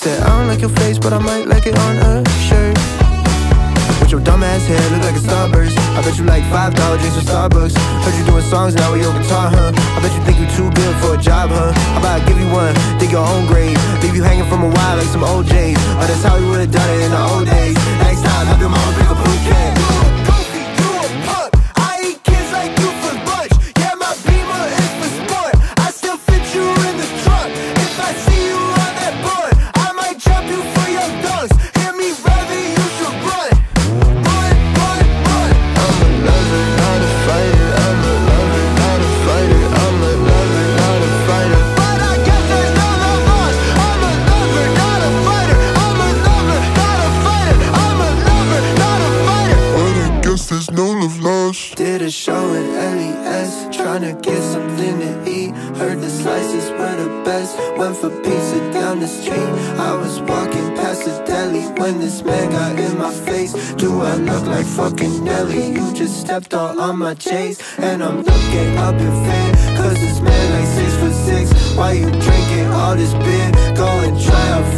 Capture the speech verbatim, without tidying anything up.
said, I don't like your face, but I might like it on a shirt. With your dumb ass hair, look like a starburst. I bet you like five dollar drinks from Starbucks. Heard you doing songs now with your guitar, huh? I bet you think you too good for a job, huh? How about I give you one, dig your own grave, leave you hanging from a wire like some O J's. Oh, that's how we would've done it in the old days. Next time, I'll do my own pick a bouquet. Did a show in L E S, tryna get something to eat. Heard the slices were the best, went for pizza down the street. I was walking past the deli when this man got in my face. Do I look like fucking Nelly? You just stepped all on my chase. And I'm looking up in fear, cause this man like six foot six. Why you drinking all this beer? Go and try out